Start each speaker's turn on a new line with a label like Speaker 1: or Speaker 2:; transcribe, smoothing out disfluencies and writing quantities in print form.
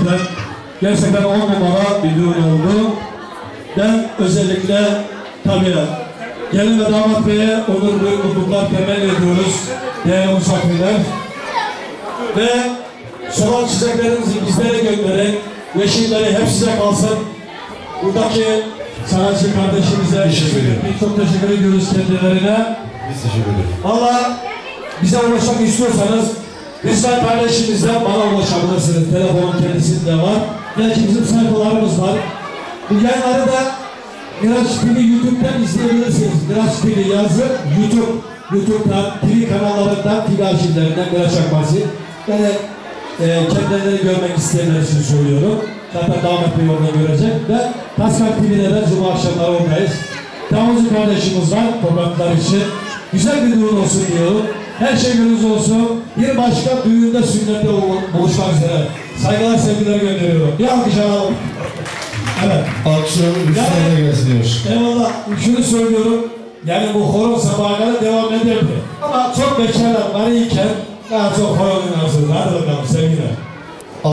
Speaker 1: hakikaten gerçekten 10 numara bir düğün oldu. Ben özellikle tabii gelin ve damat beye onur büyük mutluluklar temenni ediyoruz değerli misafirler. Ve solan çiçeklerinizi bizlere gönderin, yeşilleri hep size kalsın. Buradaki sanatçı kardeşimize çok teşekkür ediyoruz kendilerine.
Speaker 2: Biz teşekkür ederiz.
Speaker 1: Valla bize ulaşmak istiyorsanız Rıza kardeşimizden bana ulaşabilirsiniz. Telefonun kendisinde var. Belki bizim sayfalarımız var. Bu yayınları da Miraç TV YouTube'dan izleyebilirsiniz. Miraç TV yazın YouTube'dan, TV kanallarından, TV arşivlerinden Miraç Akbaşi. Yani kendilerini görmek isteyenler için söylüyorum. Zaten damat bey oradan görecek ve Taskar TV'de de Cuma akşamları oradayız. Davulcu kardeşimiz var topraklar için. Güzel bir düğün olsun diyorum. Her şey gönlünüzde olsun. Bir başka düğünde sünnette buluşmak üzere. Saygılar, sevgiler gönderiyorum. Bir alkış alalım. Evet.
Speaker 2: Alkışlarımız üstüne gelsin diyor.
Speaker 1: Eyvallah. Şunu söylüyorum. Yani bu horon sabahları devam ederdi. Ama çok bekarlar var iken daha çok horon inansın. Hadi bakalım sevgiler.